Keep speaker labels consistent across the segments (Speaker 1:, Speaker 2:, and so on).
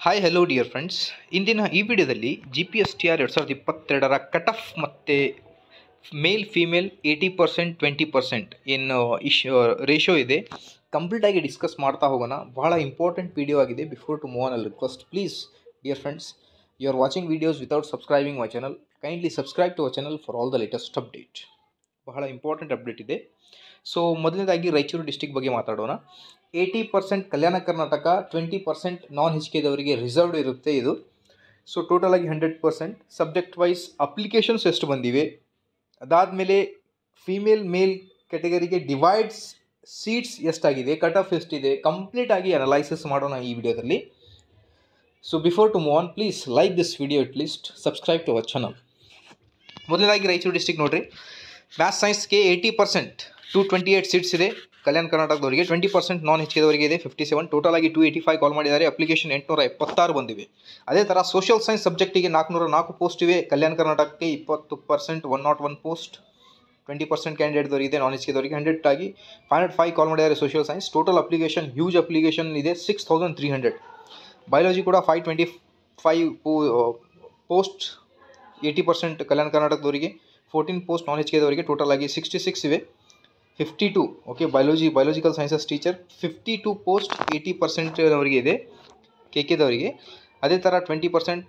Speaker 1: Hi hello dear friends, ಇಂದಿನ ಈ ವಿಡಿಯೋದಲ್ಲಿ GPSTR 2022 ಕಟ್ ಆಫ್ ಮತ್ತು ಮೇಲ್ ಫೀಮೇಲ್ 80% 20% ಏನು ರೇಷೋ ಇದೆ ಕಂಪ್ಲೀಟಾಗಿ ಡಿಸ್ಕಸ್ ಮಾಡ್ತಾ ಹೋಗೋಣ. ಬಹಳ ಇಂಪಾರ್ಟೆಂಟ್ ವಿಡಿಯೋ ಆಗಿದೆ. Before to move on I request please dear friends, you are watching videos without subscribing my channel, kindly subscribe to our channel for all the latest update. ಬಹಳ important update ಇದೆ. So ಮೊದಲನೇದಾಗಿ Raichur district ಬಗ್ಗೆ ಮಾತಾಡೋಣ. 80% ಕಲ್ಯಾಣ ಕರ್ನಾಟಕ, 20% ನಾನ್ HKದವರಿಗೆ reserved ಇರುತ್ತೆ ಇದು. So ಟೋಟಲಾಗಿ 100%. Subject wise applications ಎಷ್ಟು ಬಂದಿವೆ, ಅದಾದಮೇಲೆ ಫೀಮೇಲ್ ಮೇಲ್ ಕ್ಯಾಟಗರಿಗೆ ಡಿವೈಡ್ಸ್ ಸೀಟ್ಸ್ ಎಷ್ಟಾಗಿದೆ, ಕಟ್ ಆಫ್ ಎಷ್ಟಿದೆ, ಕಂಪ್ಲೀಟಾಗಿ ಅನಲೈಸಿಸ್ ಮಾಡೋಣ ಈ ವಿಡಿಯೋದಲ್ಲಿ. So before to move on, please like this video, at least subscribe to our channel. ಮೊದಲನೇದಾಗಿ ರಾಯಚೂರು ಡಿಸ್ಟಿಕ್ ನೋಡಿರಿ, ಮ್ಯಾಥ್ಸ್ ಸೈನ್ಸ್ಗೆ 80% 228 ಸೀಟ್ಸ್ ಇದೆ ಕಲ್ಯಾಣ ಕರ್ನಾಟಕದವರಿಗೆ, 20% ನಾನ್ HKದವರಿಗೆ ಇದೆ 57. ಟೋಟಲ್ ಆಗಿ 285 ಕಾಲ್ ಮಾಡಿದ್ದಾರೆ. ಅಪ್ಲಿಕೇಶನ್ 876 ಬಂದಿವೆ. ಅದೇ ಥರ ಸೋಷಿಯಲ್ ಸೈನ್ಸ್ ಸಬ್ಜೆಕ್ಟಿಗೆ 404 ಪೋಸ್ಟ್ ಇವೆ. ಕಲ್ಯಾಣ ಕರ್ನಾಟಕಕ್ಕೆ 20% 101 ಪೋಸ್ಟ್, 20% ಕ್ಯಾಂಡಿಡೇಟ್ದವರಿಗೆ ಇದೆ. ನಾನ್ HKದವರಿಗೆ 100 ಆಗಿ 505 ಕಾಲ್ ಮಾಡಿದ್ದಾರೆ social science. Total application huge application ಇದೆ 6300. ಬಯಾಲಜಿ ಕೂಡ 525 ಪೋಸ್ಟ್, 80% ಕಲ್ಯಾಣ ಕರ್ನಾಟಕದವರಿಗೆ, 14 ಪೋಸ್ಟ್ ನಾನ್ HKದವರಿಗೆ. ಟೋಟಲ್ ಆಗಿ 66 ಇವೆ, 52. Okay, biological sciences teacher 52 post 80% ಅವರಿಗೆ ಇದೆ KKದವರಿಗೆ. ಅದೇ ಥರ 20%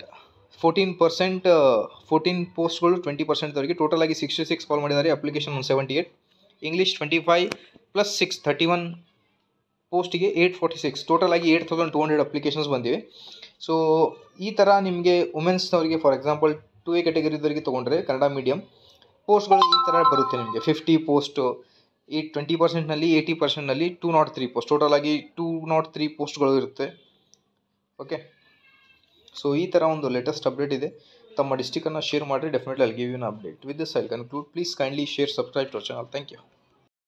Speaker 1: 14 ಪೋಸ್ಟ್ಗಳು 20%ದವರಿಗೆ. ಟೋಟಲ್ ಆಗಿ 66 ಕಾಲ್ ಮಾಡಿದ್ದಾರೆ. ಅಪ್ಲಿಕೇಶನ್ 178. ಇಂಗ್ಲೀಷ್ 25 + 6 31 ಪೋಸ್ಟಿಗೆ 846. ಟೋಟಲ್ ಆಗಿ 8200 ಅಪ್ಲಿಕೇಶನ್ಸ್ ಬಂದಿವೆ. ಸೊ ಈ ಥರ ನಿಮಗೆ ವುಮೆನ್ಸ್ನವರಿಗೆ, ಫಾರ್ ಎಕ್ಸಾಂಪಲ್ 2A ಕ್ಯಾಟಗರಿದವರಿಗೆ ತೊಗೊಂಡ್ರೆ ಕನ್ನಡ ಮೀಡಿಯಮ್ ಪೋಸ್ಟ್ಗಳು ಈ ಥರ ಬರುತ್ತೆ ನಿಮಗೆ. 50 ಪೋಸ್ಟು, 20%ನಲ್ಲಿ 80%ನಲ್ಲಿ 203 ಪೋಸ್ಟ್, ಟೋಟಲ್ ಆಗಿ 203 ಪೋಸ್ಟ್ಗಳು ಇರುತ್ತೆ. ಓಕೆ, ಸೊ ಈ ಥರ ಒಂದು ಲೇಟೆಸ್ಟ್ ಅಪ್ಡೇಟ್ ಇದೆ. ತಮ್ಮ ಡಿಸ್ಟಿಕನ್ನು ಶೇರ್ ಮಾಡಿರಿ. Definitely I give you an update. With this I conclude. Please kindly share, subscribe to our channel. Thank you.